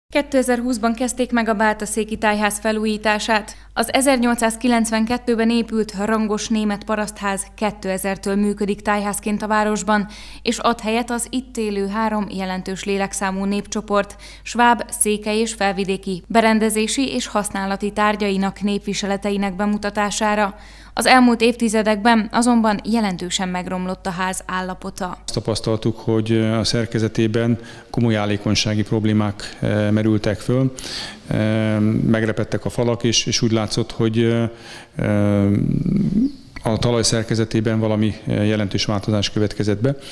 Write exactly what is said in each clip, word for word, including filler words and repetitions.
kétezer-húszban kezdték meg a Bátaszéki Tájház felújítását. Az ezernyolcszázkilencvenkettőben épült rangos német parasztház kétezertől működik tájházként a városban, és ad helyet az itt élő három jelentős lélekszámú népcsoport, sváb, székely és felvidéki berendezési és használati tárgyainak népviseleteinek bemutatására. Az elmúlt évtizedekben azonban jelentősen megromlott a ház állapota. Azt tapasztaltuk, hogy a szerkezetében komoly állékonysági problémák merültek föl, megrepedtek a falak, és, és úgy látszott, hogy a talaj szerkezetében valami jelentős változás következett be.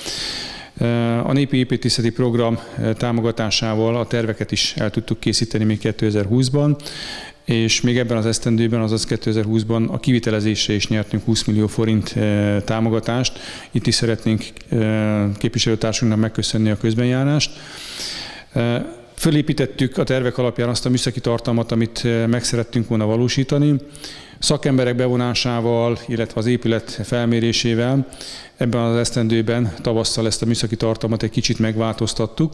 A Népi Építészeti Program támogatásával a terveket is el tudtuk készíteni még kétezer-húszban, és még ebben az esztendőben, azaz kétezer-húszban a kivitelezésre is nyertünk húsz millió forint támogatást. Itt is szeretnénk képviselőtársunknak megköszönni a közbenjárást. Fölépítettük a tervek alapján azt a műszaki tartalmat, amit meg szerettünk volna valósítani. Szakemberek bevonásával, illetve az épület felmérésével ebben az esztendőben tavasszal ezt a műszaki tartalmat egy kicsit megváltoztattuk.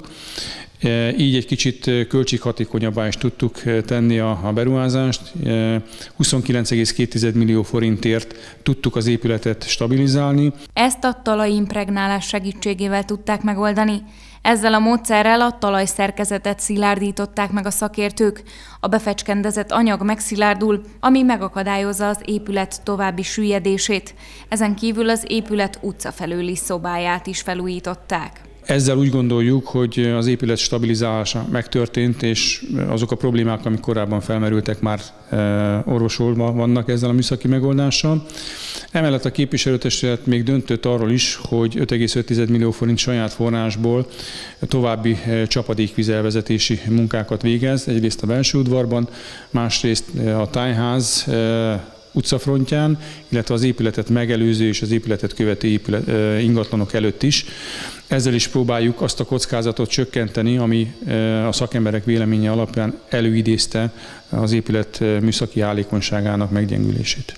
Így egy kicsit költséghatékonyabbá is tudtuk tenni a beruházást. huszonkilenc egész két millió forintért tudtuk az épületet stabilizálni. Ezt a talajimpregnálás segítségével tudták megoldani. Ezzel a módszerrel a talajszerkezetet szilárdították meg a szakértők. A befecskendezett anyag megszilárdul, ami megakadályozza az épület további süllyedését. Ezen kívül az épület utcafelőli szobáját is felújították. Ezzel úgy gondoljuk, hogy az épület stabilizálása megtörtént, és azok a problémák, amik korábban felmerültek, már orvosolva vannak ezzel a műszaki megoldással. Emellett a képviselőtestület még döntött arról is, hogy öt egész öt millió forint saját forrásból további csapadékvízelvezetési munkákat végez, egyrészt a belső udvarban, másrészt a tájház utcafrontján, illetve az épületet megelőző és az épületet követő épület, ingatlanok előtt is. Ezzel is próbáljuk azt a kockázatot csökkenteni, ami a szakemberek véleménye alapján előidézte az épület műszaki állékonyságának meggyengülését.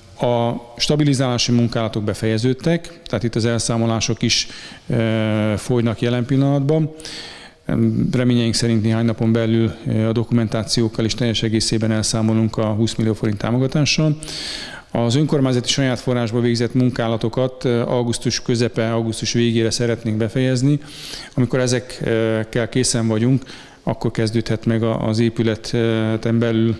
A stabilizálási munkálatok befejeződtek, tehát itt az elszámolások is folynak jelen pillanatban. Reményeink szerint néhány napon belül a dokumentációkkal és teljes egészében elszámolunk a húsz millió forint támogatással. Az önkormányzati saját forrásból végzett munkálatokat augusztus közepe, augusztus végére szeretnénk befejezni. Amikor ezekkel készen vagyunk, akkor kezdődhet meg az épületen belül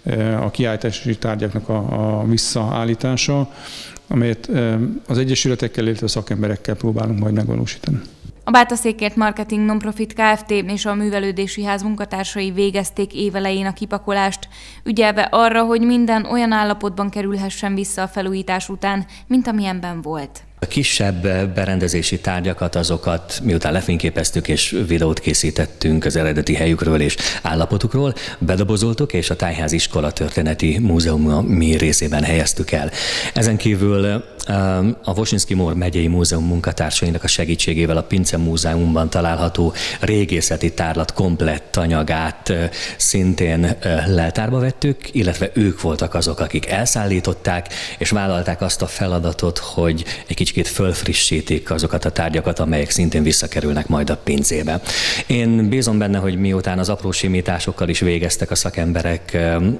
a kiállítási tárgyaknak a, a visszaállítása, amelyet az egyesületekkel, illetve a szakemberekkel próbálunk majd megvalósítani. A Bátaszékért Marketing Nonprofit Kft. És a Művelődési Ház munkatársai végezték évelején a kipakolást, ügyelve arra, hogy minden olyan állapotban kerülhessen vissza a felújítás után, mint amilyenben volt. A kisebb berendezési tárgyakat, azokat miután lefényképeztük és videót készítettünk az eredeti helyükről és állapotukról, bedobozoltuk és a Tájház Iskola Történeti Múzeum mi részében helyeztük el. Ezen kívül a Woszyński-Mor megyei múzeum munkatársainak a segítségével a Pince Múzeumban található régészeti tárlat komplett anyagát szintén leltárba vettük, illetve ők voltak azok, akik elszállították és vállalták azt a feladatot, hogy egy kicsit fölfrissítik azokat a tárgyakat, amelyek szintén visszakerülnek majd a pincébe. Én bízom benne, hogy miután az apró simításokkal is végeztek a szakemberek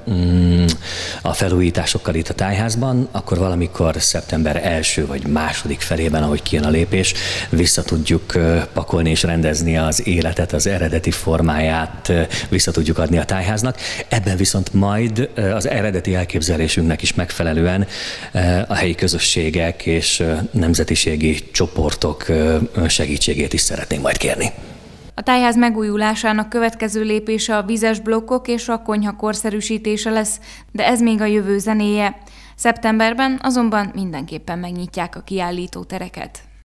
a felújításokkal itt a tájházban, akkor valamikor szeptember első vagy második felében, ahogy kijön a lépés, vissza tudjuk pakolni és rendezni az életet, az eredeti formáját vissza tudjuk adni a tájháznak. Ebben viszont majd az eredeti elképzelésünknek is megfelelően a helyi közösségek és nemzetiségi csoportok segítségét is szeretnénk majd kérni. A tájház megújulásának következő lépése a vizes blokkok és a konyha korszerűsítése lesz, de ez még a jövő zenéje. Szeptemberben azonban mindenképpen megnyitják a kiállítótereket.